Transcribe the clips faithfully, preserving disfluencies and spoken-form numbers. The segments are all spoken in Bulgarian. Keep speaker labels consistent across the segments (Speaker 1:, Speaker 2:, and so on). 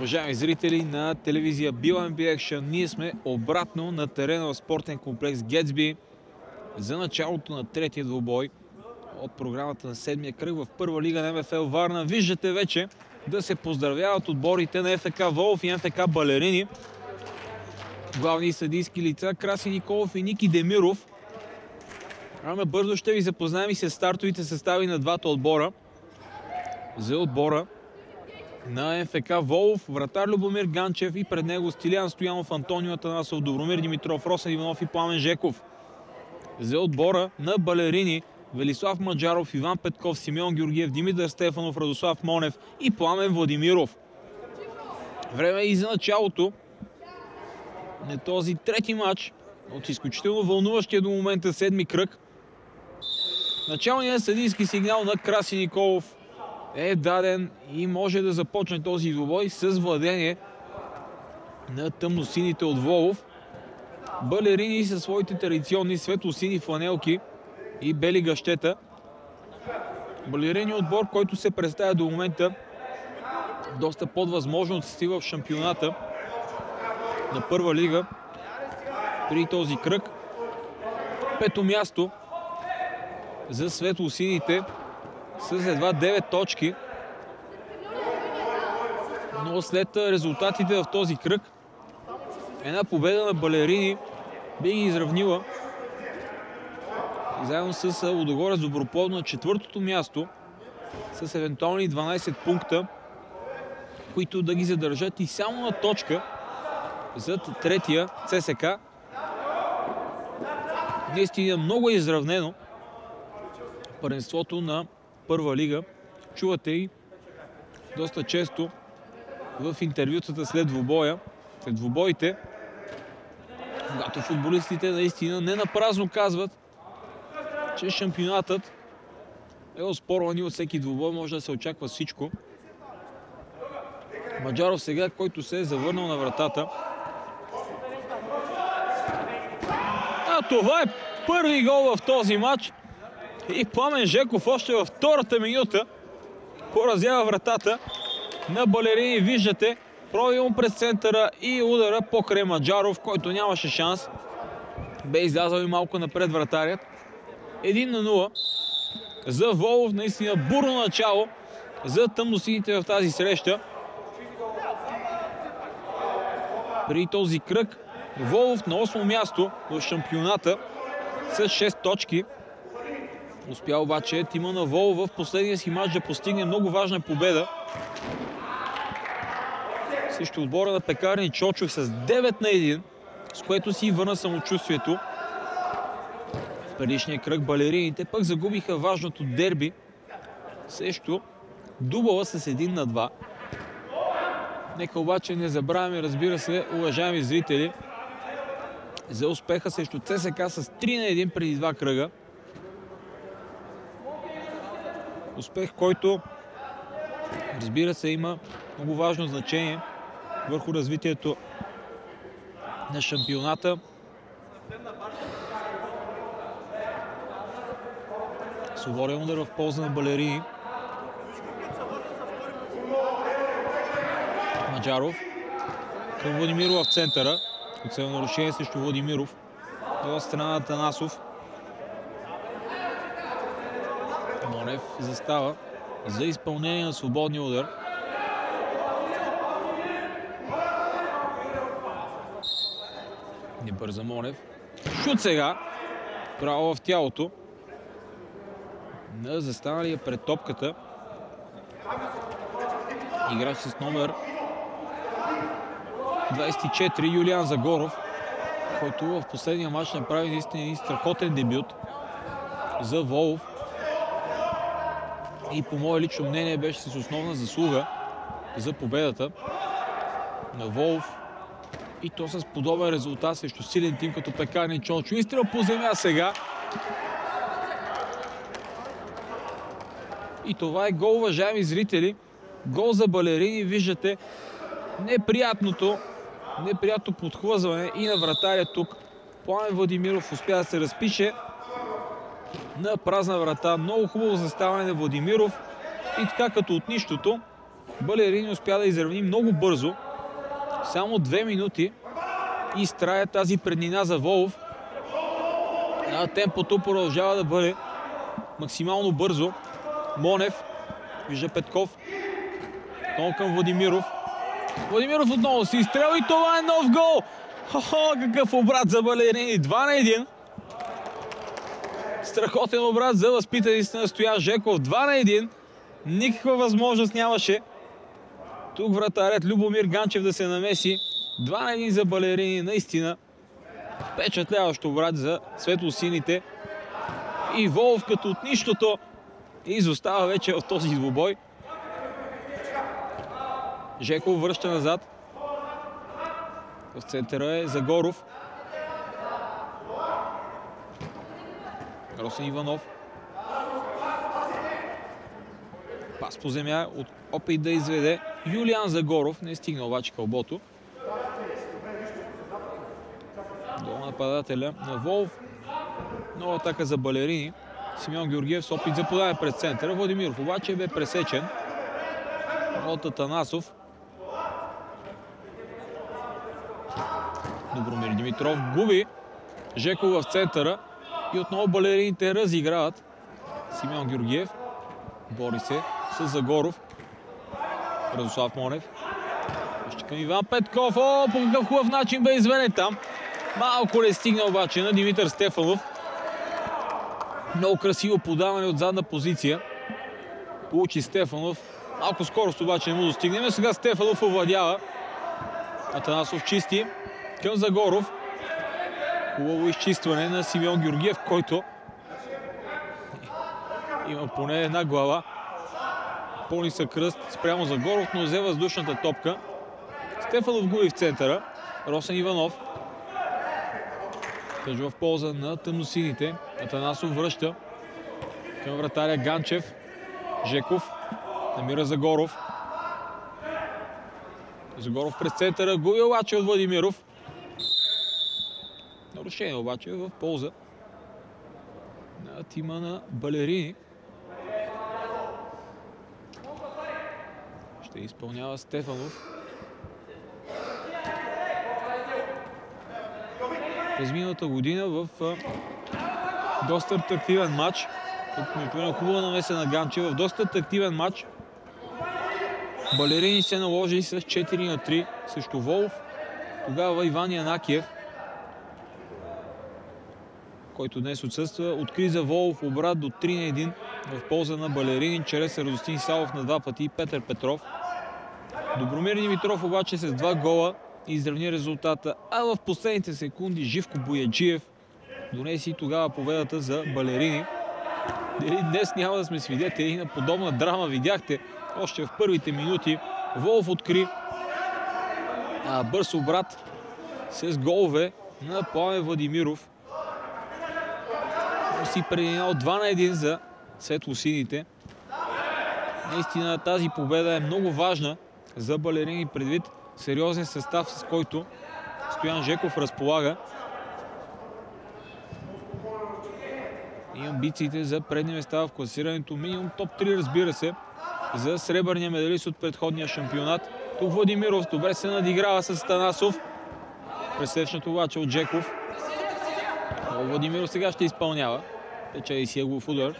Speaker 1: Уважаеми зрители на телевизия Би Ел Ем Би Action, ние сме обратно на терена в спортен комплекс Гетсби за началото на третия двубой от програмата на седмия кръг в първа лига на Ем Еф Ел Варна. Виждате вече да се поздравяват отборите на Еф Ек Волов и Еф Ек Балерини. Главни съдийски лица Краси Николов и Ники Демиров. Ама бързо ще ви запознаем и с стартовите състави на двата отбора. За отбора на Еф Ек Волов вратар Любомир Ганчев и пред него Стилиян Стоянов, Антонио Атанасов, Добромир Димитров, Росен Иванов и Пламен Жеков. За отбора на Балерини Велислав Маджаров, Иван Петков, Симеон Георгиев, Димитър Стефанов, Радослав Монев и Пламен Владимиров. Време и за началото на този трети матч от изключително вълнуващия до момента седми кръг. Началният съдийски сигнал на Краси Николов е даден и може да започне този двубой с владение на тъмносините от Волов. Балерини със своите традиционни светлосини фланелки и бели гащета. Балерини отбор, който се представя до момента доста под възможности в шампионата на първа лига при този кръг. Пето място за светлосините с едва девет точки. Но след резултатите в този кръг една победа на Балерини би ги изравнила заедно с Лудогорец Доброплодно на четвъртото място с евентуални дванайсет пункта, които да ги задържат и само на точка зад третия Це Есе Ка. Наистина много е изравнено първенството на първа лига. Чувате и доста често в интервютата след двубоя, след двубоите, когато футболистите наистина не напразно казват, че шампионатът е оспорван и от всеки двубой може да се очаква всичко. Маджаров сега, който се е завърнал на вратата. А това е първи гол в този матч. И Пламен Жеков още във втората минута поразява вратата на Балерини. Виждате пробивом през центъра и удара покрай Маджаров, който нямаше шанс. Бе излязал и малко напред вратарят. едно на нула за Волов. Наистина бурно начало за тъмносините в тази среща. При този кръг Волов на осмо място в шампионата с шест точки. Успя обаче тима на Волов в последния си матч да постигне много важна победа срещу отбора на Пекарни Чочов с девет на едно, с което си върна самочувствието. В предишния кръг Балерините пък загубиха важното дерби срещу Дубала с едно на два. Нека обаче не забравяме, разбира се, уважаеми зрители, за успеха срещу Це Есе Ка с три на едно преди два кръга. Успех, който, разбира се, има много важно значение върху развитието на шампионата. Свободен удар в полза на Балерини. Маджаров към Владимиров в центъра. Оцелно нарушение срещу Владимиров. От страна на Атанасов. Монев застава за изпълнение на свободния удар. Не бърза Монев. Шут сега. Право в тялото на застаналия пред топката играч с номер двайсет и четири Юлиан Загоров, който в последния матч направи наистина един страхотен дебют за Волов. И по мое лично мнение беше с основна заслуга за победата на Волов. И то с подобен резултат срещу силен тим като Пекарни Чочов. Изстрел по земя сега. И това е гол, уважаеми зрители. Гол за Балерини. Виждате неприятното, неприятно подхлъзване и на вратаря тук. Пламен Владимиров успя да се разпише на празна врата. Много хубаво заставане на Владимиров. И така като от нищото Балерини успя да изравни много бързо. Само две минути и изтрая тази преднина за Волов. А темпото продължава да бъде максимално бързо. Монев вижда Петков. Отново към Владимиров. Владимиров отново си изстрел и това е нов гол! Хо-хо, какъв обрат за Балерини! два на един. Страхотен обрат за възпитаниците на Стоян Жеков. два на един. Никаква възможност нямаше тук вратарят Любомир Ганчев да се намеси. два на един за Балерини. Наистина впечатляващ обрат за светлосините. И Волов като от нищото изостава вече в този двубой. Жеков връща назад. В центъра е Загоров. Росен Иванов. Пас по земя, от опит да изведе Юлиан Загоров. Не стигна обаче кълбото. До нападателя на Волов. Нова атака за Балерини. Симеон Георгиев с опит за подаване през центъра. Владимиров обаче бе пресечен от Атанасов. Добромир Димитров губи Жеков в центъра и отново Балерините разиграват. Симеон Георгиев бори се с Загоров. Радослав Монев. Още към Иван Петков. О, по какъв хубав начин бе изведен там. Малко не стигна обаче на Димитър Стефанов. Много красиво подаване от задна позиция. Получи Стефанов. Малко скорост обаче не му достигне. Но сега Стефанов овладява. Атанасов чисти към Загоров. Хубаво изчистване на Симеон Георгиев, който има поне една глава. По-нисък кръст спрямо Загоров, но взе въздушната топка. Стефанов губи в центъра. Росен Иванов. Тъжва в полза на тъмносините. Атанасов връща към вратаря Ганчев. Жеков намира Загоров. Загоров през центъра. Губи обаче от Владимиров. Нарушение обаче в полза на тима на Балерини. Ще изпълнява Стефанов. През миналата година в доста атрактивен матч. Тук ми е хубава намеса на Ганчев. В доста атрактивен матч Балерини се наложи с четири на три срещу Волов. Тогава Иван Янакиев, който днес отсъства, откри за Волов обрат до три на един в полза на Балерини, чрез Радостин Савов на два пъти и Петър Петров. Добромир Димитров обаче с два гола изравни резултата, а в последните секунди Живко Бояджиев донеси тогава победата за Балерини. Дали днес няма да сме свидетели на подобна драма? Видяхте още в първите минути. Волов откри а, бърз обрат с голове на Пламен Владимиров. Си прединал два на един за светлосините. Наистина тази победа е много важна за Балерини предвид сериозен състав, с който Стоян Жеков разполага. И амбициите за предни места в класирането. Минимум топ три, разбира се, за сребърния медалист от предходния шампионат. Тук Владимиров добре се надиграва с Танасов. Пресечнато обаче от Жеков. Но Владимиров сега ще изпълнява. Тече и сиегов удар.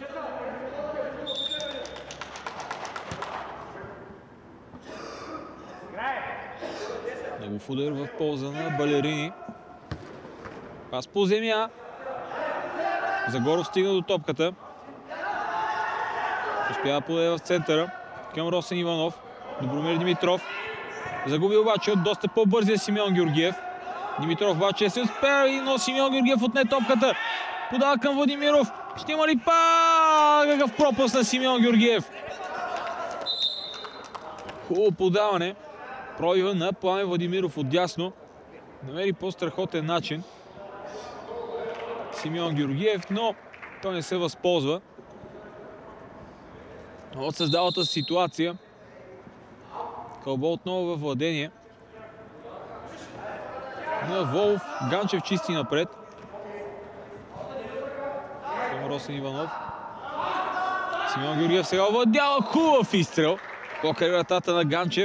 Speaker 1: Негов удар в полза на Балерини. Пас по земя. Загоров стигна до топката. Успява да подаде в центъра към Росен Иванов. Добромир Димитров. Загуби обаче от доста по-бързия Симеон Георгиев. Димитров обаче се успя, но Симеон Георгиев отне топката. Подава към Владимиров. Ще има ли па? Какъв пропуск на Симеон Георгиев. Хубаво подаване. Пробива на Пламен Владимиров отдясно. Намери по-страхотен начин Симеон Георгиев, но той не се възползва от създалата ситуация. Кълбо отново във владение на Волов. Ганчев чисти напред. Към Росен Иванов. Симеон Георгиев сега овладява. Хубав изстрел. Покрай вратата на Ганчев.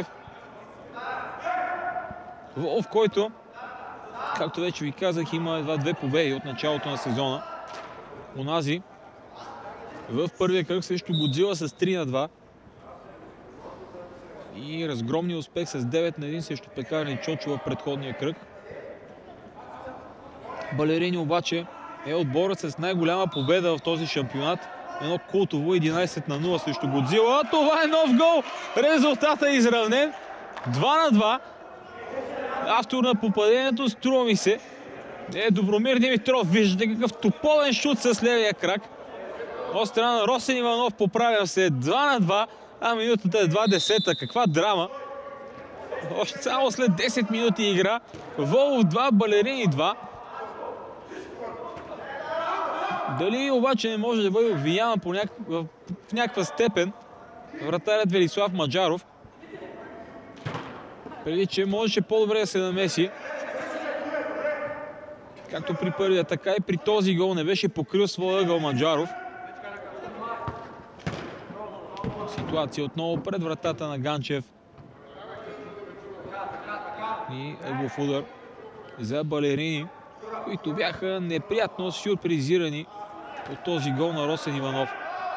Speaker 1: Волов, който, както вече ви казах, има едва две победи от началото на сезона. Онази в първия кръг срещу Годзила с три на два. И разгромния успех с девет на един срещу Пекарни Чочо в предходния кръг. Балерини обаче е отборът с най-голяма победа в този шампионат. Едно култово единайсет на нула срещу Годзила. А това е нов гол! Резултатът е изравнен. два на два. Автор на попадението, струва ми се, е Добромир Димитров. Виждате какъв тополен шут с левия крак. От страна на Росен Иванов поправя се два на два, а минутата е двадесета. Каква драма! Още само след десет минути игра. Волов два, Балерини два. Дали обаче не може да бъде обвинян по няк... в някаква степен вратарят Велислав Маджаров, преди че можеше по-добре да се намеси. Както при първия, така и при този гол не беше покрил своя ъгъл Маджаров. Ситуация отново пред вратата на Ганчев. И ъглов удар за Балерини, които бяха неприятно сюрпризирани от този гол на Росен Иванов.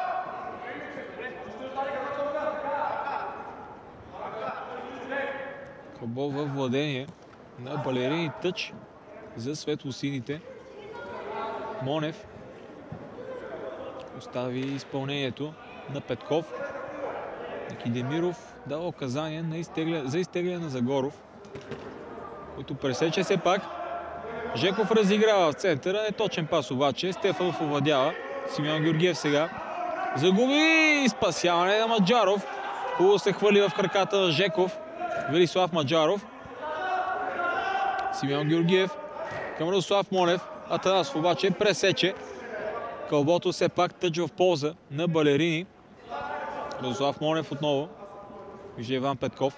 Speaker 1: Кабол във владение на Балерини, тъч за светлосините. Монев остави изпълнението на Петков. Кидемиров дава указание на изтегля... за изтегляне на Загоров, който пресече се пак. Жеков разиграва в центъра, неточен пас обаче. Стефанов овладява. Симеон Георгиев сега загуби спасяване на Маджаров. Хубаво се хвали в краката на Жеков. Велислав Маджаров. Симеон Георгиев към Радослав Монев. Атанасов обаче пресече. Кълбото все пак тъч в полза на Балерини. Радослав Монев отново. Вижда Иван Петков.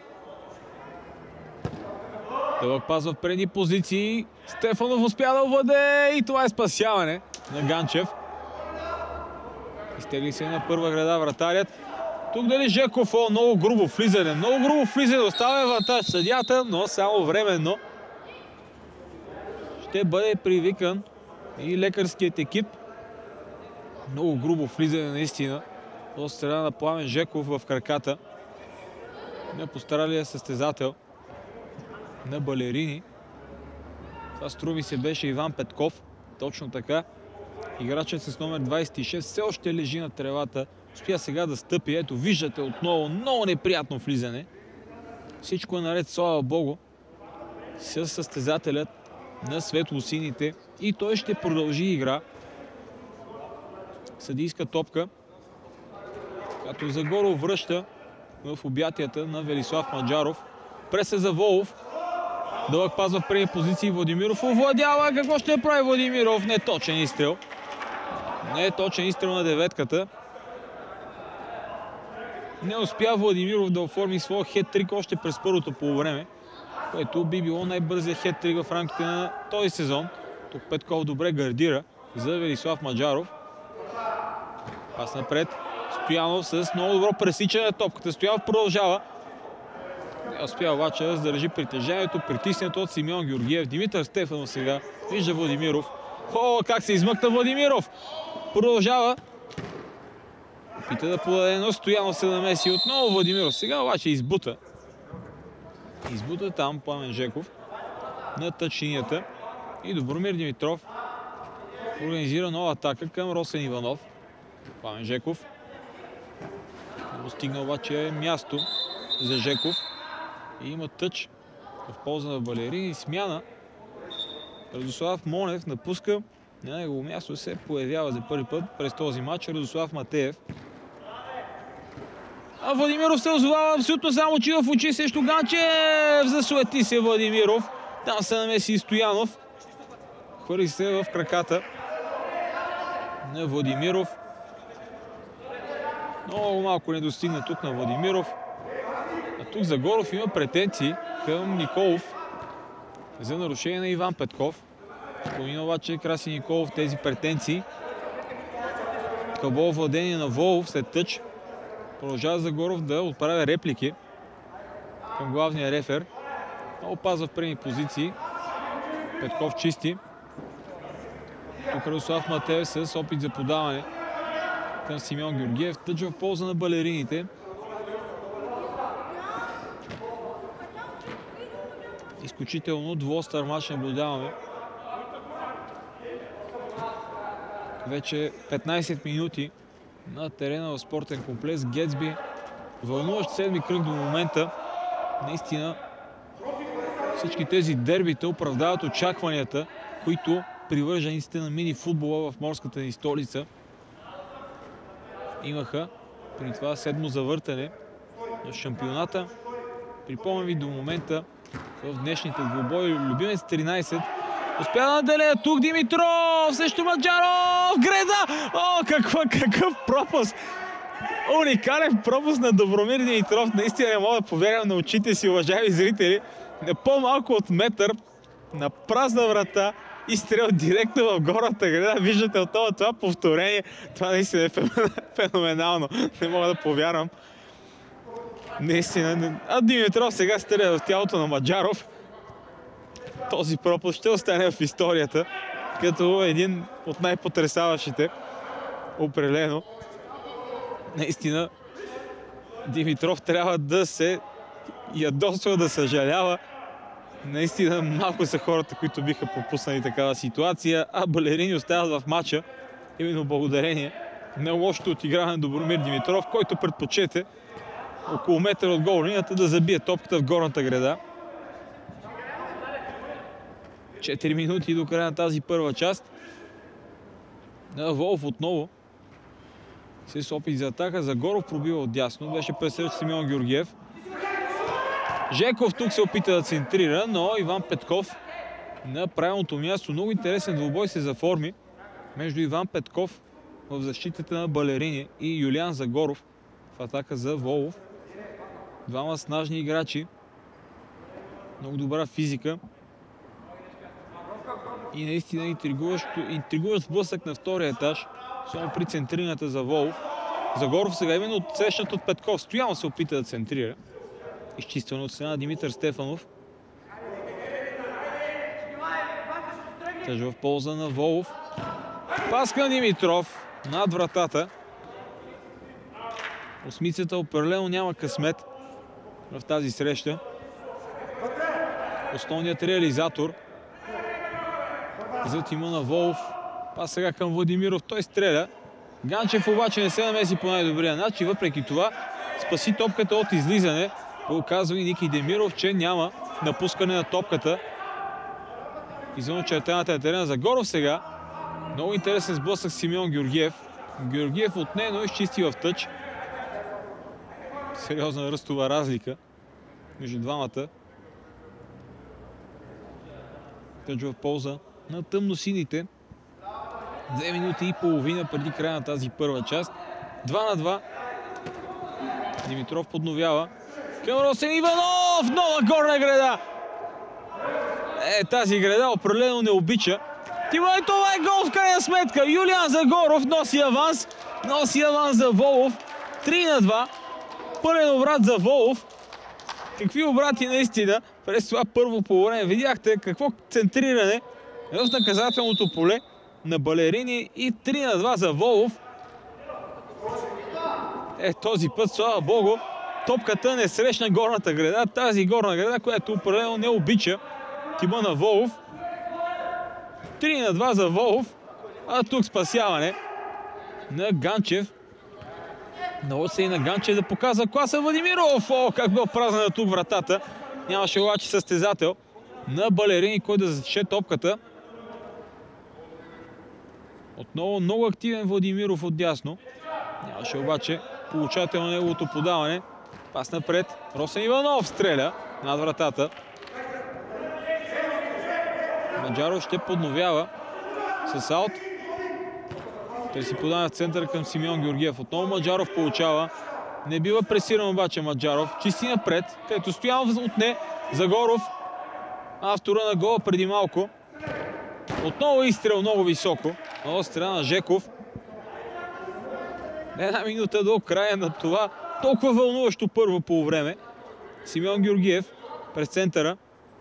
Speaker 1: Дълъг пас в предни позиции. Стефанов успя да овладее и това е спасяване на Ганчев. Изтегли се на първа града вратарят. Тук дали Жеков, о, много грубо влизане. Много грубо влизане. Оставя авантаж съдията, но само временно. Ще бъде привикан и лекарският екип. Много грубо влизане наистина от страна на Пламен Жеков в краката на постаралия състезател на Балерини. Това струми се беше Иван Петков. Точно така. Играчът с номер двайсет и шест все още лежи на тревата. Успя сега да стъпи. Ето виждате отново много неприятно влизане. Всичко е наред, слава Богу, с състезателят на светлосините. И той ще продължи игра. Съдийска топка, като Загоров връща в обятията на Велислав Маджаров. Преса за Волов. Дълъг пас в предни позиции. Владимиров овладява. Какво ще прави Владимиров? Неточен изстрел. Неточен изстрел на деветката. Не успя Владимиров да оформи своя хет-трик още през първото полувреме, което би било най-бързия хет-трик в рамките на този сезон. Тук Петков добре гардира за Велислав Маджаров. Пас напред. Стоянов с много добро пресичане на топката. Стоянов продължава. Не успя обаче да задържи притежението. Притиснато от Симеон Георгиев. Димитър Стефанов сега вижда Владимиров. О, как се измъкна Владимиров! Продължава. Пита да подаде, но Стоянов се намеси отново Владимиров. Сега обаче избута. Избута там Пламен Жеков на тъчлинията. И Добромир Димитров организира нова атака към Росен Иванов. Пламен Жеков. Не достигна обаче място за Жеков. И има тъч в полза на Балерини и смяна. Радослав Монев напуска. На негово място се появява за първи път през този матч Радослав Матеев. А Владимиров се озовава абсолютно само очи в очи срещу Ганчев. Засуети се Владимиров. Там се намеси Стоянов. Хвърли се в краката на Владимиров. Много малко не достигна тук на Владимиров. А тук Загоров има претенции към Николов за нарушение на Иван Петков. Спомина обаче Краси Николов тези претенции. Кълбово владение на Волов след тъч. Продължава Загоров да отправя реплики към главния рефер. Много пазва в предни позиции. Петков чисти. Тук Радослав Матеев с опит за подаване към Симеон Георгиев. Тъч в полза на балерините. Изключително двуостър мач наблюдаваме. Вече петнайсет минути на терена в спортен комплекс Гетсби. Вълнуващ седми кръг до момента. Наистина всички тези дербита оправдават очакванията, които привържениците на мини футбола в морската ни столица имаха. При това седмо завъртане на шампионата. Припомням ви до момента в днешните двубои. Любимец тринайсет. Успя да наделя тук Димитров срещу Маджаров. Греда! О, каква, какъв пропуск! Уникален пропуск на Добромир Димитров. Наистина не мога да повярвам на очите си, уважаеми зрители. На по-малко от метър, на празна врата и стрел директно в горната града. Виждате отново това повторение. Това наистина е феноменално. Не мога да повярвам. Наистина. А Димитров сега стреля в тялото на Маджаров. Този пропуск ще остане в историята като един от най-потресаващите. Определено. Наистина Димитров трябва да се ядосва, да съжалява. Наистина малко са хората, които биха пропуснали такава ситуация, а балерини остават в матча именно благодарение на лошото отиграване на Добромир Димитров, който предпочете около метър от гол линията да забие топката в горната града. четири минути до края на тази първа част. Волов отново с опит за атака. Загоров пробива отдясно. Беше пресрещ Симеон Георгиев. Жеков тук се опита да центрира, но Иван Петков на правилното място. Много интересен двубой се заформи между Иван Петков в защитата на балерини и Юлиан Загоров в атака за Волов. Двама снажни играчи. Много добра физика. И наистина интригуващ, интригуващ сблъсък на втория етаж. Само при центрирането за Волов. Загоров сега именно отсещат от Петков. Стояно се опита да центрира. Изчиствано от страна на Димитър Стефанов. Тъж в полза на Волов. Паска на Димитров над вратата. Осмицата определено няма късмет в тази среща. Основният реализатор за тима на Волов. Пас сега към Владимиров. Той стреля. Ганчев обаче не се намеси по най-добрия начин. Въпреки това спаси топката от излизане. Показва и Ники Демиров, че няма напускане на топката извън очертаната на терена. Загоров сега. Много интересен сблъсък с Симеон Георгиев. Георгиев отне, но изчисти в тъч. Сериозна ръстова разлика между двамата. Тъч в полза на тъмносините. Две минути и половина преди края на тази първа част. Два на два. Димитров подновява. Към Росен Иванов! Нова горна града! Е, тази града определено не обича. Тимай, това е гол в крайна сметка. Юлиан Загоров носи аванс. Носи аванс за Волов. три на два. Пълен обрат за Волов. Какви обрати наистина през това първо полувреме. Видяхте какво центриране в наказателното поле на балерини и три на два за Волов. Е, този път, слава богу, топката не срещна горната града. Тази горна града, която определено не обича тима на Волов. три на два за Волов. А тук спасяване на Ганчев. Много се и на Ганчев да показва класа Владимиров. О, как бе опразнена тук вратата. Нямаше обаче състезател на балерини, кой да засече топката. Отново много активен Владимиров отдясно. Нямаше обаче получател на неговото подаване. Пас напред. Росен Иванов стреля над вратата. Маджаров ще подновява с аут. Търси подаване в център към Симеон Георгиев. Отново Маджаров получава. Не бива пресиран обаче Маджаров. Чисти напред, където Стоянов отне. Загоров. Автора на гола преди малко. Отново изстрел много високо. От страна на Жеков. Една минута до края на това толкова вълнуващо първо по време. Симеон Георгиев през центъра.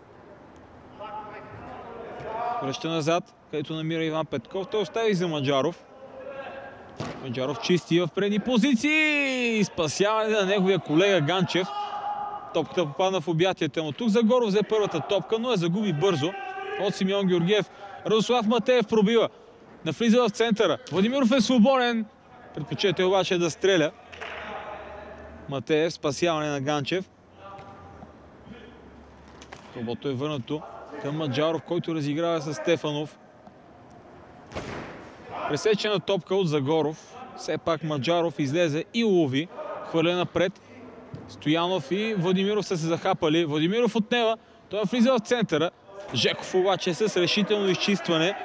Speaker 1: Връща назад, където намира Иван Петков. Той остави за Маджаров. Маджаров чисти в предни позиции. Спасяване на неговия колега Ганчев. Топката попадна в обятията му. Тук Загоров взе първата топка, но я загуби бързо от Симеон Георгиев. Радослав Матеев пробива. Навлиза в центъра. Владимиров е свободен. Предпочете обаче да стреля. Матеев, спасяване на Ганчев. Робото е върнато към Маджаров, който разиграва с Стефанов. Пресечена топка от Загоров. Все пак Маджаров излезе и улови. Хвърля напред. Стоянов и Владимиров са се захапали. Владимиров отнема. Той влиза в центъра. Жеков обаче с решително изчистване.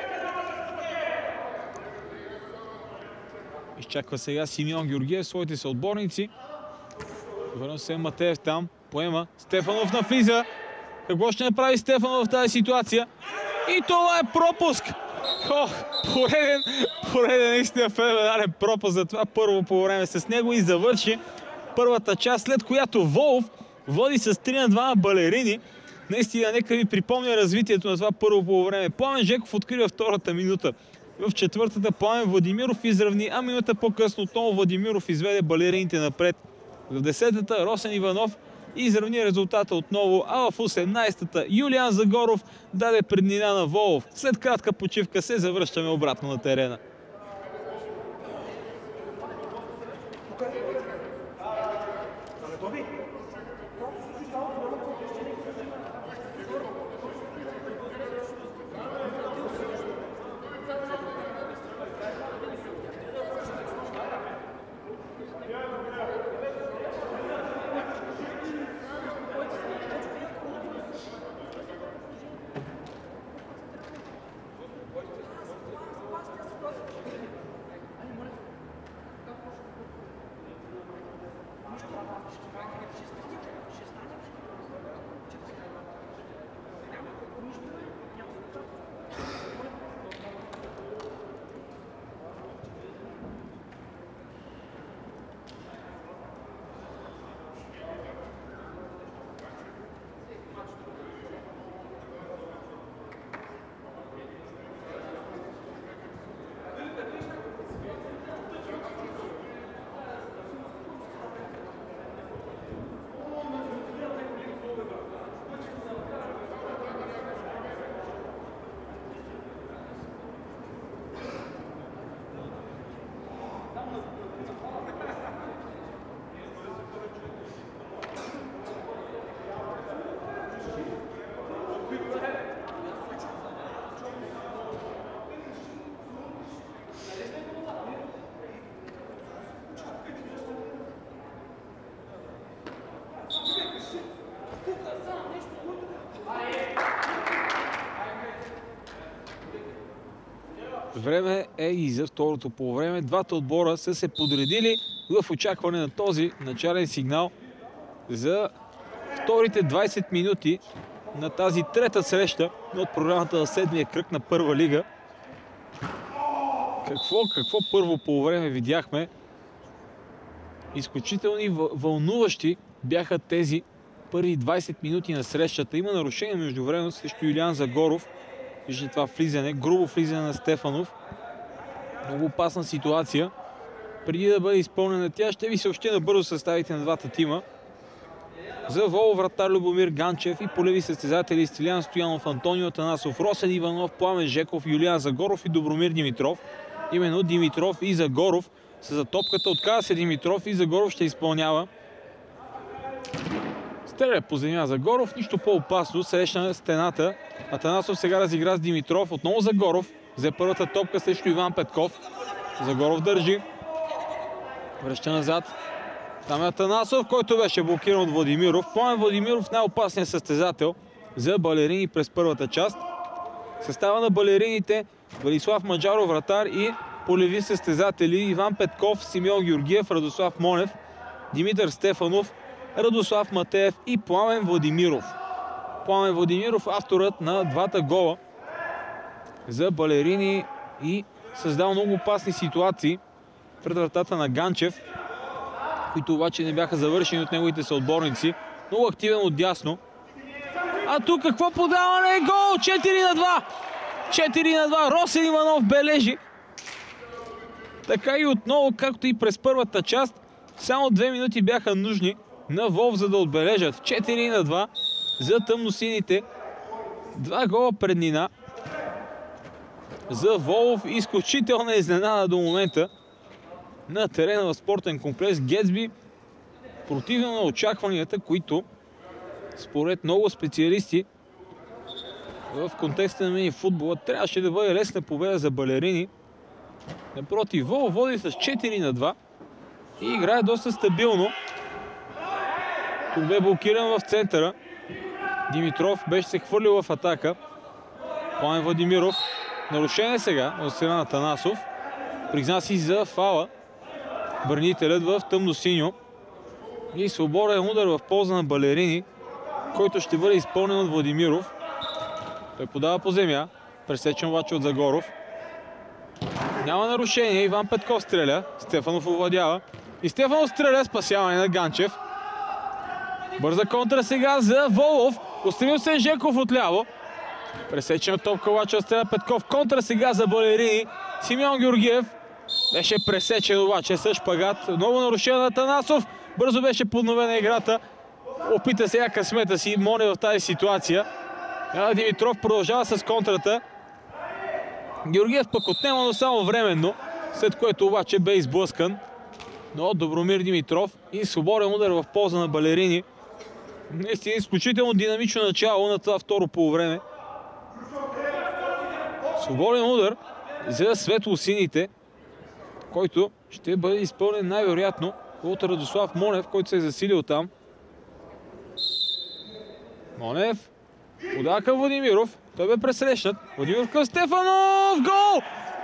Speaker 1: Изчаква сега Симеон Георгиев своите съотборници. Върна се Матеев там. Поема. Стефанов навлиза. Какво ще направи Стефанов в тази ситуация? И това е пропуск! Ох, пореден, пореден наистина феноменален пропуск за това първо по време. С него и завърши първата част, след която Волов води с три на два на Балерини. Наистина, нека ви припомня развитието на това първо по време. Пламен Жеков открива втората минута. В четвъртата Пламен Владимиров изравни, а минута по-късно отново Владимиров изведе Балерините напред. В десетата Росен Иванов изравни резултата отново, а в осемнадесетата Юлиан Загоров даде преднина на Волов. След кратка почивка се завръщаме обратно на терена. Време е и за второто по време. Двата отбора са се подредили в очакване на този начален сигнал за вторите двадесет минути на тази трета среща от програмата на седмия кръг на първа лига. Какво, какво първо по време видяхме? Изключителни вълнуващи бяха тези първи двадесет минути на срещата. Има нарушение междувременно срещу Юлиан Загоров. Виждате това влизане, грубо влизане на Стефанов. Много опасна ситуация. Преди да бъде изпълнена тя, ще ви съобщя набързо съставите на двата тима. За Волов вратар Любомир Ганчев и полеви състезатели Стилян Стоянов, Антонио Атанасов, Росен Иванов, Пламен Жеков, Юлиан Загоров и Добромир Димитров. Именно Димитров и Загоров са за топката. Отказа се Димитров и Загоров ще изпълнява. Стреля по земя Загоров, нищо по-опасно. Срещна стената. Атанасов сега разигра с Димитров. Отново Загоров. Взе първата топка срещу Иван Петков. Загоров държи. Връща назад. Там е Атанасов, който беше блокиран от Владимиров. Пламен Владимиров, най-опасният състезател за Балерини през първата част. Състава на Балерините: Владислав Маджаров вратар и полеви състезатели Иван Петков, Симеон Георгиев, Радослав Монев, Димитър Стефанов, Радослав Матеев и Пламен Владимиров. Пламен Владимиров, авторът на двата гола за Балерини и създал много опасни ситуации пред вратата на Ганчев. които обаче не бяха завършени от неговите съотборници. Много активен от дясно. А тук какво подаване? Гол! четири на два! четири на два! Росен Иванов бележи. Така и отново, както и през първата част, само две минути бяха нужни на Волов, за да отбележат. четири на два за тъмносините. Два гола преднина за Волов. Изключителна изненада до момента на терена в спортен комплекс Гетсби. Противно на очакванията, които според много специалисти в контекста на мини футбола трябваше да бъде лесна победа за балерини. Напротив, Волов води с четири на два и играе доста стабилно. Тук бе блокиран в центъра. Димитров беше се хвърлил в атака. Пламен Владимиров. Нарушение сега от страна на Танасов. Призна си за фаула бранителят в тъмно-синьо. И свободен удар в полза на балерини, който ще бъде изпълнен от Владимиров. Той подава по земя. Пресечен обаче от Загоров. Няма нарушение. Иван Петков стреля. Стефанов овладява. И Стефанов стреля. Спасяване на Ганчев. Бърза контра сега за Волов. Оставил се Жеков отляво. Пресечена топка обаче от страна Петков. Контра сега за балерини. Симеон Георгиев. Беше пресечен обаче с шпагат. Много нарушение на Танасов. Бързо беше подновена играта. Опита сега късмета си Моне в тази ситуация. Димитров продължава с контрата. Георгиев пък отнема, но само временно. След което обаче бе изблъскан. Но Добромир Димитров и свободен удар в полза на балерини. Наистина изключително динамично начало на това второ полувреме. Свободен удар за светло-сините, който ще бъде изпълнен най-вероятно от Радослав Монев, който се е засилил там. Монев подава към Владимиров. Той бе пресрещнат. Владимиров към Стефанов. Гол!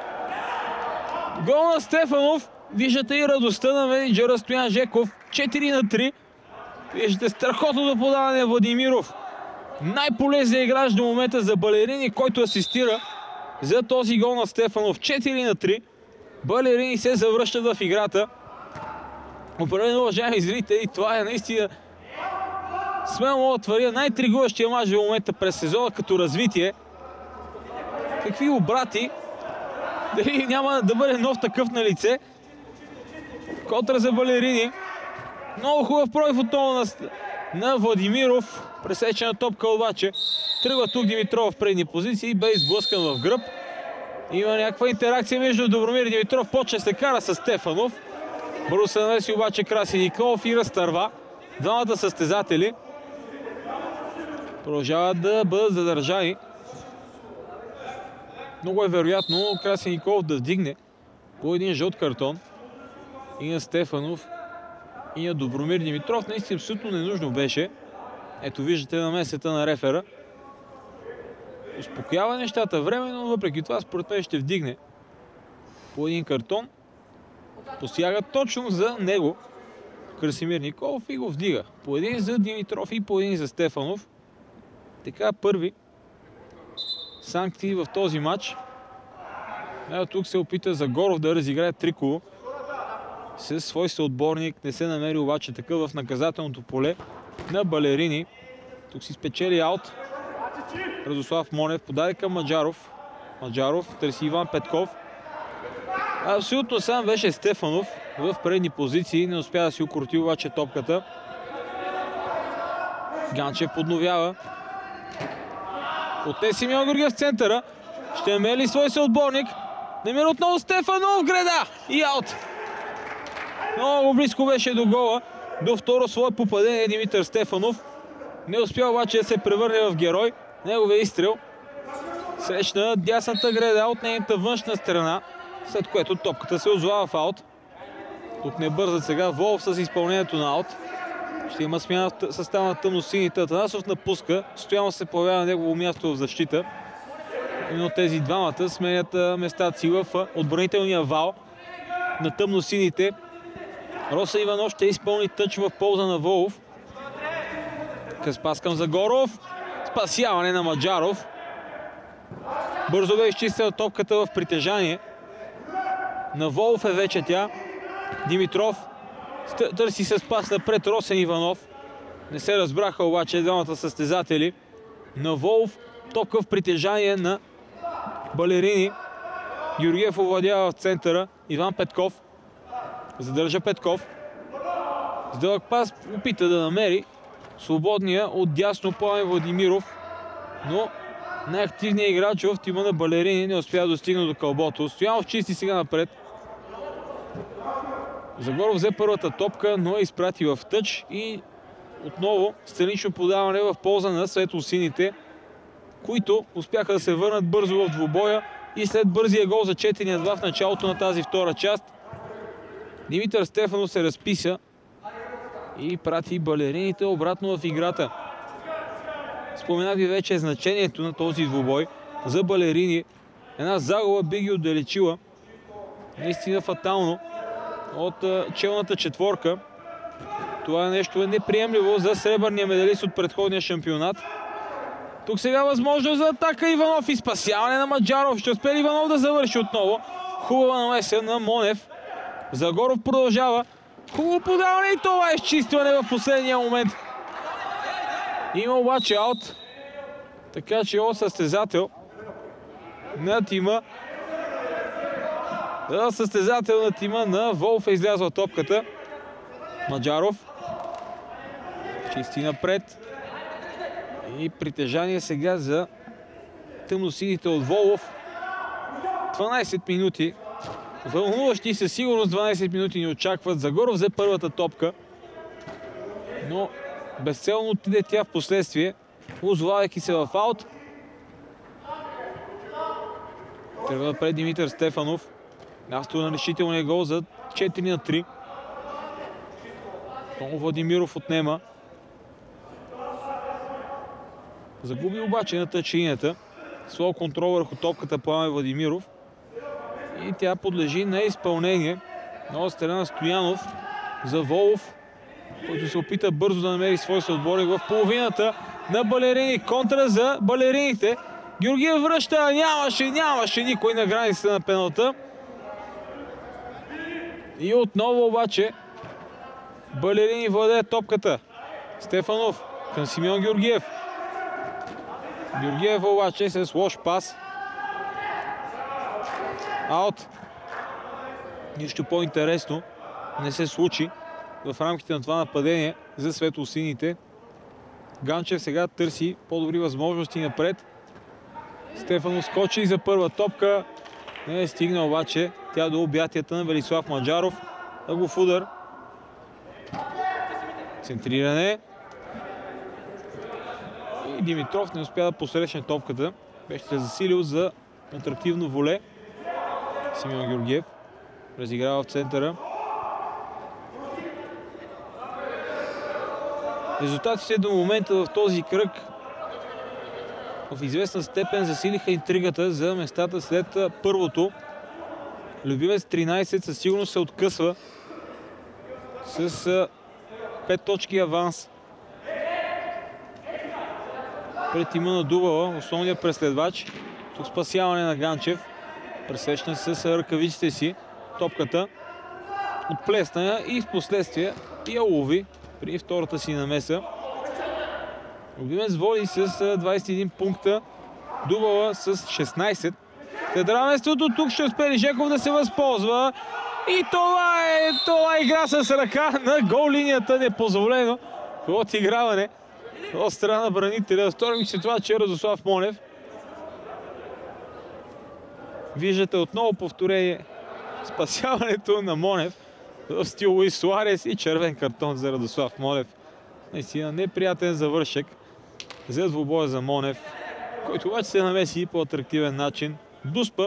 Speaker 1: Гол на Стефанов. Виждате и радостта на менеджера Стоян Жеков. четири на три. Виждате страхотното подаване на Владимиров. Най-полезният играч до момента за балерини, който асистира за този гол на Стефанов. четири на три. Балерини се завръщат в играта. Определено, уважаеми зрители, това е наистина, смело мога да твърдя, най-интригуващия мач до момента през сезона като развитие. Какви обрати. Дали няма да бъде нов такъв на лице. Контра за балерини. Много хубав пробив отново на, на Владимиров. Пресечена топка обаче. Тръгва тук Димитров в предни позиции. Бе изблъскан в гръб. Има някаква интеракция между Добромир и Димитров. Почне се кара с Стефанов. Бързо се навеси обаче Краси Николов и разтърва двамата състезатели. Продължават да бъдат задържани. Много е вероятно Краси Николов да вдигне по един жълт картон. И на Стефанов, и на Добромир Димитров. Наистина абсолютно ненужно беше. Ето виждате намесата на рефера. Успокоява нещата временно, но въпреки това според мен ще вдигне по един картон. Посяга точно за него Красимир Николов и го вдига. По един за Димитров и по един за Стефанов. Така първи санкции в този матч. Ето тук се опита Загоров да разиграе триково със свой съотборник. Не се намери обаче такъв в наказателното поле на балерини. Тук си спечели аут. Радослав Монев подаде към Маджаров. Маджаров търси Иван Петков. Абсолютно сам беше Стефанов в предни позиции. Не успя да си укрути обаче топката. Ганчев подновява. Отне Симеон Георгиев в центъра. Ще намери свой съотборник. Намира отново Стефанов. Греда и аут. Много близко беше до гола. До второ свое попадение Димитър Стефанов. Не успя обаче да се превърне в герой. Неговия изстрел срещна дясната греда от нейната външна страна, след което топката се озова в аут. Тук не бързат сега Волов с изпълнението на аут. Ще има смяна в състава на тъмносините. Атанасов напуска. Стоянов се появява на негово място в защита. Но тези двамата сменят местата си в отбранителния вал на тъмносините. Росен Иванов ще изпълни тъч в полза на Волов. Къспас към Загоров. Спасяване на Маджаров. Бързо бе изчистена топката в притежание. На Волов е вече тя. Димитров Търси се спас напред Росен Иванов. Не се разбраха обаче двамата състезатели. На Волов топка в притежание на Балерини. Георгиев овладява в центъра. Иван Петков задържа Петков. С дълъг пас опита да намери свободния от дясно Пламен Владимиров, но най-активният играч в тима на Балерини не успя да достигне до кълбото. Стоянов чисти сега напред. Загоров взе първата топка, но е изпрати в тъч и отново странично подаване в полза на светло-сините, които успяха да се върнат бързо в двубоя и след бързия гол за четири на два в началото на тази втора част Димитър Стефанов се разписа и прати Балерините обратно в играта. Споменах ви вече значението на този двубой за Балерини. Една загуба би ги отдалечила наистина фатално от челната четворка. Това е нещо неприемливо за сребърния медалист от предходния шампионат. Тук сега възможност за атака Иванов и спасяване на Маджаров. Ще успее Иванов да завърши отново. Хубава намеса на Монев. Загоров продължава. Хубаво подаване и това е изчистване в последния момент. Има обаче аут. Така че от състезател на тима за състезател на тима на Волов е излязла топката. Маджаров чисти напред. И притежание сега за тъмносините от Волов. дванайсет минути. Вълнуващи със сигурност дванайсет минути ни очакват. Загоров взе първата топка, но безцелно отиде тя в последствие, озовавайки се в аут. Тръгва напред Димитър Стефанов. Място на решителния гол за четири на три. Томо Владимиров отнема. Загуби обаче на тъчлинията. Слаб контрол върху топката Пламен Владимиров. И тя подлежи на изпълнение на страна на Стоянов за Волов, който се опита бързо да намери свой съотборник в половината на Балерини. Контра за Балерините. Георгиев връща. Нямаше, нямаше никой на границата на пеналта. И отново обаче Балерини владее топката. Стефанов към Симеон Георгиев. Георгиев обаче с лош пас. Аут. Нищо по-интересно не се случи в рамките на това нападение за светлосините. Ганчев сега търси по-добри възможности напред. Стефанов скочи за първа топка. Не е стигна обаче тя до обятията на Велислав Маджаров. Ъгов удар. Центриране. И Димитров не успя да посрещне топката. Беше се засилил за атрактивно воле. Симеон Георгиев разиграва в центъра. Резултатите до момента в този кръг в известна степен засилиха интригата за местата след първото. Любимец тринайсет със сигурност се откъсва с пет точки аванс пред тима на Дубала, основният преследвач. Тук спасяване на Ганчев. Пресечна с ръкавиците си топката. Отплесна и в последствие я улови при втората си намеса. Любимец води с двайсет и един пункта. Дубала с шестнайсет. След равенството тук ще успее Жеков да се възползва. И това е, това е игра с ръка на гол линията. Непозволено отиграване от страна на бранителя. Вторим се това, че е Радослав Монев. Виждате отново повторение спасяването на Монев в стил Луис Суарес и червен картон за Радослав Монев. Наистина неприятен завършек за двубоя за Монев, който обаче се намеси по атрактивен начин. Дуспа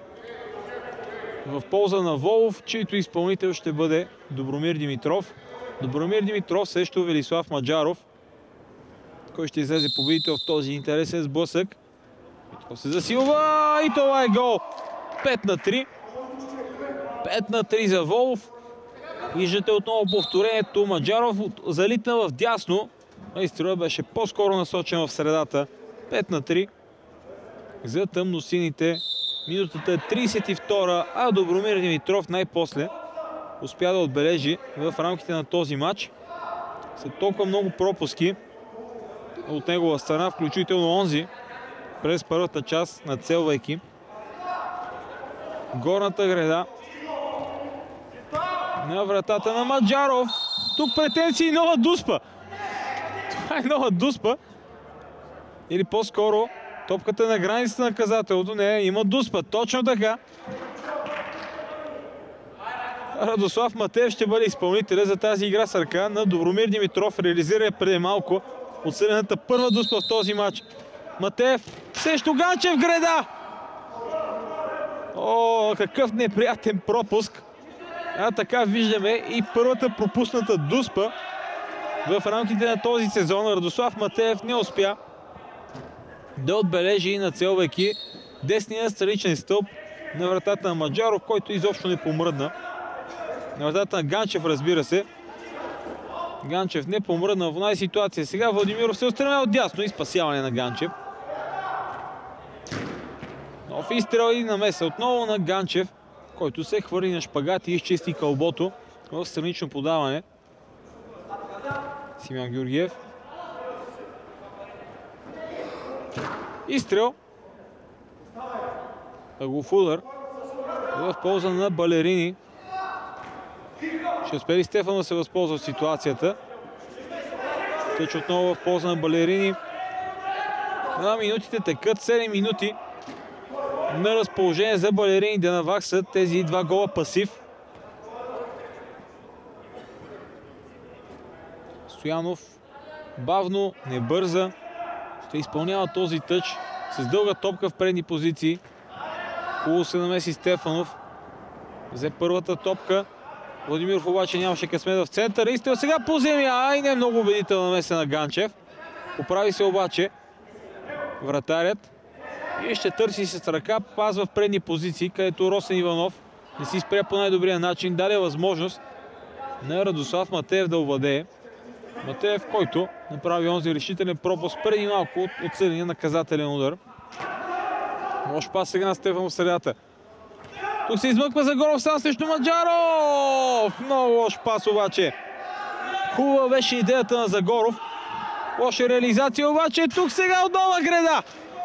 Speaker 1: в полза на Волов, чийто изпълнител ще бъде Добромир Димитров. Добромир Димитров срещу Велислав Маджаров. Кой ще излезе победител в този интересен сблъсък? То се засилва и това е гол. пет на три. пет на три за Волов. Виждате отново повторението. Маджаров залитна в дясно. Изстрелът беше по-скоро насочен в средата. пет на три за тъмносините. Минутата е трийсет и втора, а Добромир Димитров най-после успя да отбележи в рамките на този матч. След толкова много пропуски от негова страна, включително онзи през първата част, надцелвайки горната греда на вратата на Маджаров. Тук претенции, нова дуспа. Това е нова дуспа. Или по-скоро топката на границата на наказателното. Не, има дуспа. Точно така. Радослав Матеев ще бъде изпълнителя за тази игра с ръка на Добромир Димитров. Реализира преди малко отсъдената първа дуспа в този матч. Матеев срещу Ганчев, греда! О, какъв неприятен пропуск. А така виждаме и първата пропусната дуспа в рамките на този сезон. Радослав Матеев не успя да отбележи, нацелвайки десния страничен стълб на вратата на Маджаров, който изобщо не помръдна. На вратата на Ганчев, разбира се. Ганчев не помръдна в една ситуация. Сега Владимиров се устремя от дясно и спасяване на Ганчев. Нов изстрел и намеса отново на Ганчев, който се хвърли на шпагат и изчисти кълбото в странично подаване. Симеон Георгиев. Изстрел. Ъглов удар в полза на Балерини. Ще успее ли Стефанов да се възползва от ситуацията? Тъч отново в полза на Балерини. На минутите текат, седем минути на разположение за Балерини да наваксат тези два гола пасив. Стоянов бавно, не бърза. Ще изпълнява този тъч с дълга топка в предни позиции. Хубаво се намеси Стефанов. Взе първата топка. Владимиров обаче нямаше късмет в центъра. Изстрел сега по земя. Ай, не е много убедителна намеса на Ганчев. Поправи се обаче вратарят. И ще търси с ръка пас в предни позиции, където Росен Иванов не си спря по най-добрия начин. Даде възможност на Радослав Матеев да овладее. Матеев, който направи онзи решителен пропуск преди малко от отсъдения наказателен удар. Лош пас сега на Стефанов в средата. Тук се измъква Загоров сам срещу Маджаров. Много лош пас обаче. Хубава беше идеята на Загоров. Лоша реализация обаче. Тук сега отдава греда.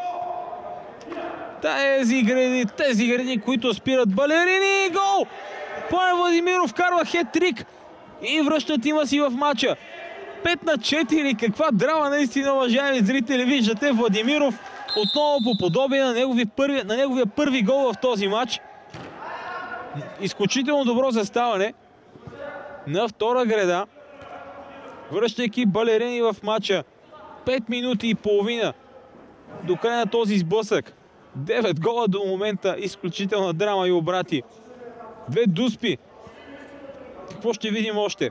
Speaker 1: Тези гради, тези гради, които спират Балерини. Гол! Пламен Владимиров вкарва хет-трик и връща тима си в матча. пет на четири. Каква драма наистина, уважаеми зрители, виждате. Владимиров отново по подобие на неговия първи, на неговия първи гол в този матч. Изключително добро заставане на втора греда, връщайки Балерини в матча. пет минути и половина до края на този сблъсък. девет гола до момента. Изключителна драма и обрати. Две дуспи. Какво ще видим още?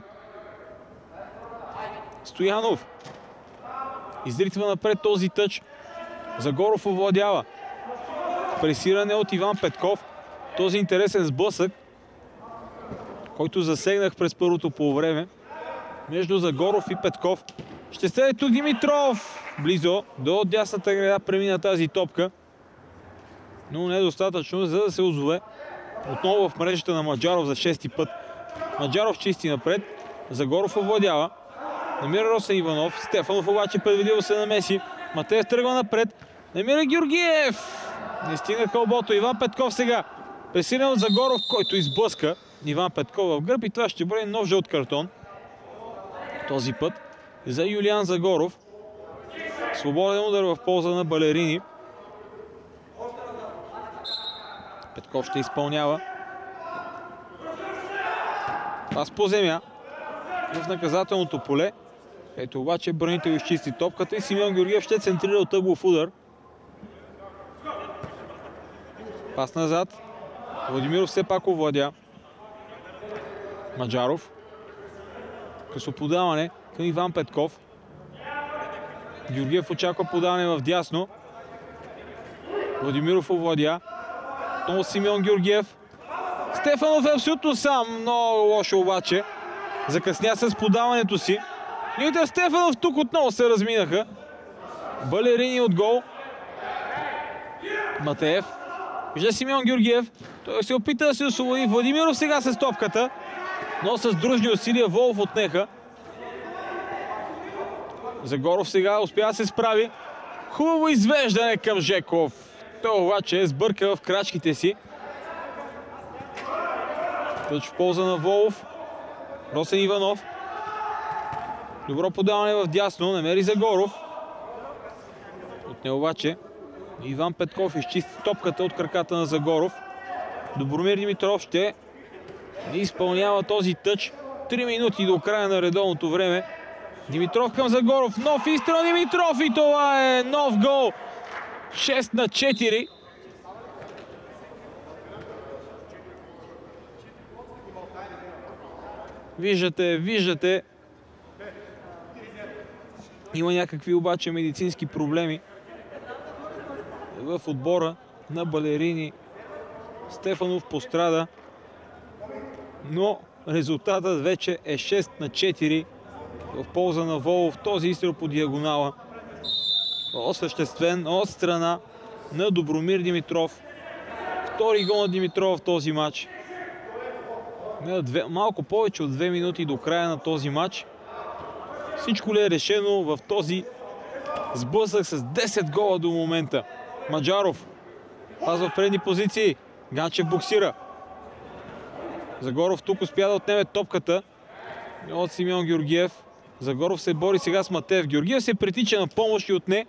Speaker 1: Стоянов изритва напред този тъч. Загоров овладява. Пресиране от Иван Петков. Този интересен сблъсък, който засегнах през първото полувреме между Загоров и Петков. Ще стане тук Димитров. Близо до дясната греда премина тази топка, но недостатъчно, за да се озове отново в мрежата на Маджаров за шести път. Маджаров чисти напред. Загоров овладява. Намира Росен Иванов. Стефанов обаче предвидливо се намеси. Матеев тръгва напред. Намира Георгиев. Не стигна кълбото. Иван Петков сега. Пресилен от Загоров, който изблъска Иван Петков в гръб, и това ще бъде нов жълт картон. Този път за Юлиан Загоров. Свободен удар в полза на Балерини. Петков ще изпълнява. Пас по земя в наказателното поле. Ето обаче бранител изчисти топката и Симеон Георгиев ще центрира от ъглов удар. Пас назад. Владимиров все пак овладя. Маджаров. Късо подаване към Иван Петков. Георгиев очаква подаване в дясно. Владимиров овладя. Отново Симеон Георгиев. Стефанов е абсолютно сам. Много лошо обаче. Закъсня с подаването си. Димитър Стефанов тук отново се разминаха. Балерини от гол. Матеев. Вижда Симеон Георгиев. Той се опита да се освободи. Владимиров сега с топката. Но с дружни усилия Волов отнеха. Загоров сега успя да се справи. Хубаво извеждане към Жеков. Той обаче е сбърка в крачките си. Тъч в полза на Волов. Росен Иванов. Добро подаване в дясно. Намери Загоров. От него обаче Иван Петков изчисти топката от краката на Загоров. Добромир Димитров ще изпълнява този тъч. Три минути до края на редовното време. Димитров към Загоров. Нов изстрел на Димитров и това е нов гол. шест на четири. Виждате, виждате. Има някакви обаче медицински проблеми в отбора на балерини. Стефанов пострада. Но резултатът вече е шест на четири в полза на Волов. Този изстрел по диагонала осъществен от страна на Добромир Димитров. Втори гол на Димитров в този матч. Малко повече от две минути до края на този матч. Всичко ли е решено в този сблъсък с десет гола до момента? Маджаров пазва в предни позиции. Ганчев боксира. Загоров тук успя да отнеме топката от Симеон Георгиев. Загоров се бори сега с Матеев. Георгиев се притича на помощ и отне.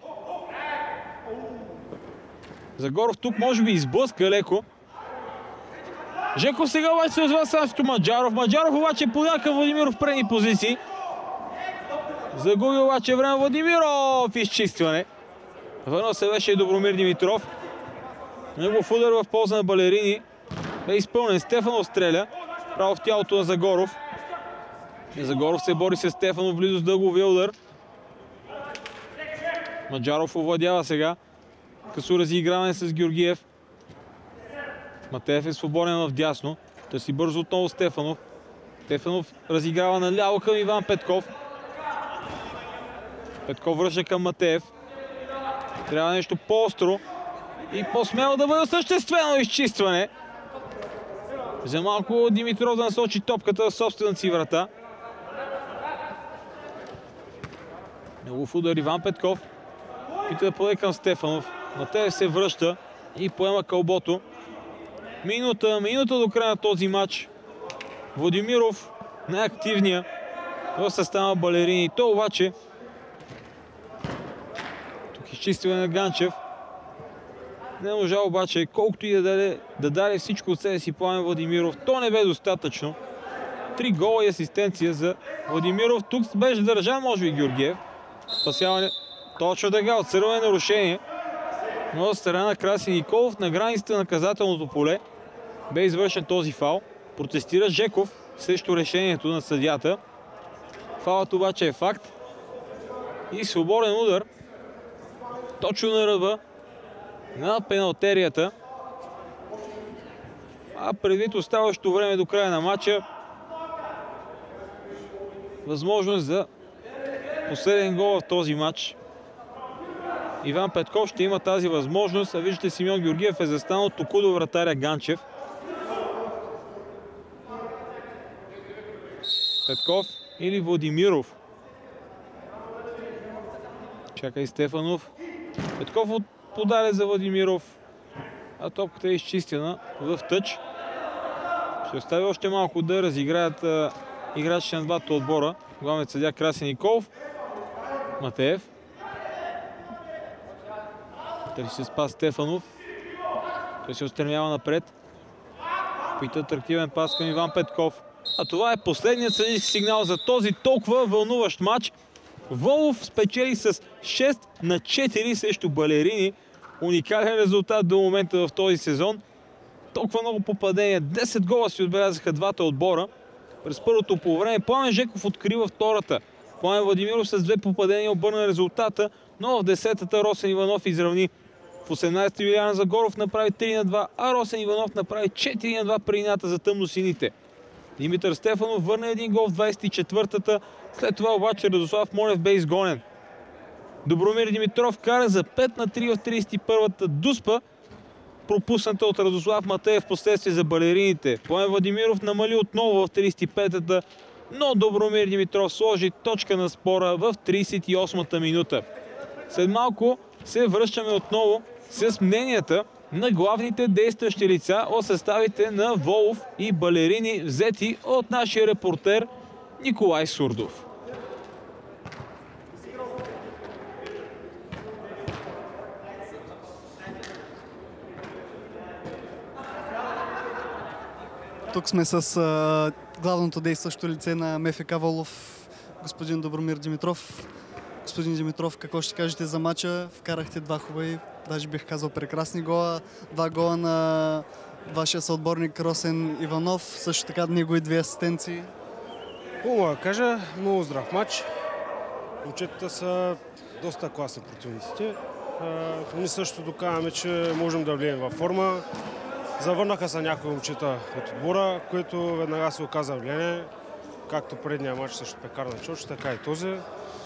Speaker 1: Загоров тук може би изблъска леко. Жеков сега обаче се озва срещу Маджаров. Маджаров обаче пода към Владимиров в предни позиции. Загуби обаче време Владимиров. Изчистване. Върнал се беше и Добромир Димитров. Негов удар в полза на балерини. Бе изпълнен. Стефанов стреля. Право в тялото на Загоров. Загоров се бори с Стефанов близо с дъговия удар. Маджаров овладява сега. Късо разиграване с Георгиев. Матеев е свободен в дясно. Търси бързо отново Стефанов. Стефанов разиграва наляво към Иван Петков. Петков връща към Матеев. Трябва нещо по-остро и по-смело да бъде осъществено изчистване. За малко Димитров да насочи топката в собствената си врата. Негов удар Иван Петков. Пита да подаде към Стефанов. Матеев се връща и поема кълбото. Минута, минута до края на този матч. Владимиров най-активния в състава балерини. То обаче тук изчистване на Ганчев. Не можа обаче, колкото и да даде, да даде всичко от себе си Пламен Владимиров, то не бе достатъчно. Три гола и асистенция за Владимиров. Тук беше държан, може би, Георгиев. Спасяване точно така, отсърване нарушение. Но от страна на Красин Николов на границата на наказателното поле бе извършен този фал. Протестира Жеков срещу решението на съдията. Фалът обаче е факт. И свободен удар точно на ръба на пеналтерията. А предвид оставащото време до края на матча, възможност за последен гол в този матч. Иван Петков ще има тази възможност, а виждате Симеон Георгиев е застанал току до вратаря Ганчев. Петков или Владимиров. Чака и Стефанов. Петков подаде за Владимиров, а топката е изчистена в тъч. Ще остави още малко да разиграят а, играчите на двата отбора. Главният съдия Красин Николов. Матеев. Търси се спас Стефанов. Той се устремява напред. Пита атрактивен пас към Иван Петков. А това е последният съдийски сигнал за този толкова вълнуващ матч. Волов спечели с шест на четири срещу балерини. Уникален резултат до момента в този сезон. Толкова много попадения. десет гола си отбелязаха двата отбора. През първото полувреме Пламен Жеков открива втората. Пламен Владимиров с две попадения обърна резултата, но в десетата Росен Иванов изравни. В осемнадесета Юлиан Загоров направи три на два, а Росен Иванов направи четири на два при ината за тъмносините. Димитър Стефанов върна един гол в двадесет и четвъртата, след това обаче Радослав Монев бе изгонен. Добромир Димитров кара за пет на три в тридесет и първата, дуспа пропусната от Радослав Матеев последствие за балерините. Пламен Владимиров намали отново в тридесет и петата, но Добромир Димитров сложи точка на спора в тридесет и осмата минута. След малко се връщаме отново с мненията на главните действащи лица от съставите на Волов и балерини, взети от нашия репортер Николай Сурдов.
Speaker 2: Тук сме с а, главното действащо лице на МФК Волов, господин Добромир Димитров. Господин Димитров, какво ще кажете за матча? Вкарахте два хубави, даже бих казал прекрасни гола. Два гола на вашия съотборник Росен Иванов, също така негови две асистенции.
Speaker 3: Хубаво да кажа, много здрав матч. Момчетата са доста класни противниците. Ние също доказваме, че можем да влием във форма. Завърнаха са някои момчета от отбора, което веднага се оказа влияние. Както предния матч също Пекарна Чоч, така и този.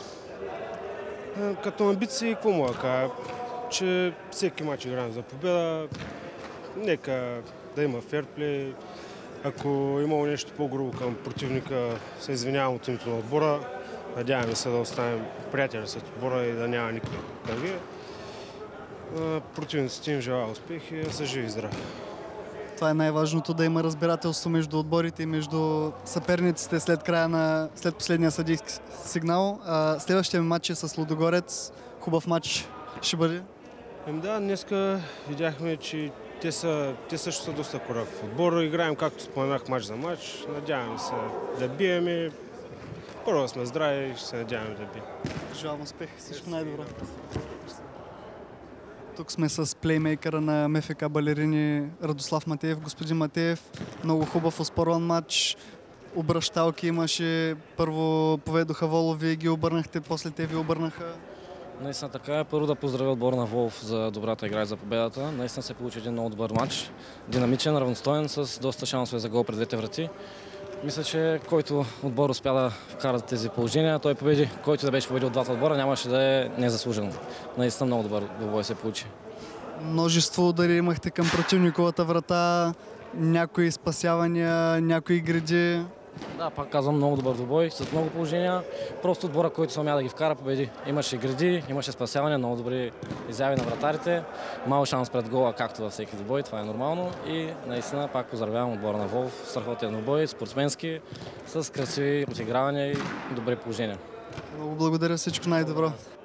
Speaker 3: Като амбиции, какво мога да кажа? Че всеки матч играем за победа. Нека да има ферплей. Ако имало нещо по-грубо към противника, се извинявам от името на отбора. Надяваме се да останем приятели след отбора и да няма никакви кърви. Противниците им желая успех и да са живи и здрави.
Speaker 2: Това е най-важното, да има разбирателство между отборите и между съперниците след края на след последния съдийски сигнал. А, следващия матч е с Лудогорец. Хубав матч ще бъде.
Speaker 3: Ем да, днеска видяхме, че те, са, те също са доста корав отбор. Играем, както споменах, матч за матч. Надяваме се да бием и първо да сме здрави и ще се надяваме да бием.
Speaker 2: Желавам успех, всичко най-добро. Тук сме с плеймейкъра на МФК балерини Радослав Матеев. Господин Матеев, много хубав оспорван матч. Обръщалки имаше. Първо поведоха Волов, вие ги обърнахте, после те ви обърнаха.
Speaker 4: Наистина така е. Първо да поздравя отбора на Волов за добрата игра и за победата. Наистина се получи един много добър матч. Динамичен, равностоен, с доста шансове за гол пред двете врати. Мисля, че който отбор успя да вкара тези положения, той победи. Който да беше победил двата отбора, нямаше да е незаслужено. Наистина много добър двубой се получи.
Speaker 2: Множество удари имахте към противниковата врата, някои спасявания, някои гради.
Speaker 4: Да, пак казвам, много добър двубой, с много положения. Просто отбора, който се умя да ги вкара, победи. Имаше гради, имаше спасявания, много добри изяви на вратарите. Мал шанс пред гола, както във всеки двубой, това е нормално. И наистина пак поздравявам отбора на Волов. Страхотен двубой, спортсменски, с красиви отигравания и добри положения.
Speaker 2: Много благодаря, всичко най-добро.